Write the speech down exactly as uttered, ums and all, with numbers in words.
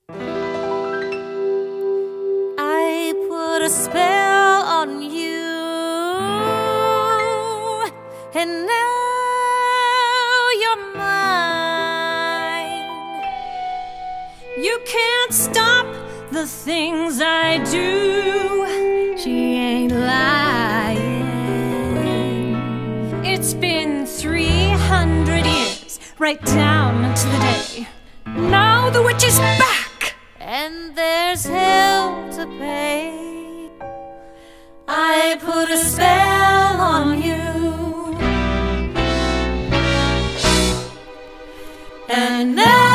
I put a spell on you, and now you're mine. You can't stop the things I do. She ain't lying. It's been three hundred years, right down to the day. Now the witch is back, and there's hell to pay. I put a spell on you, and now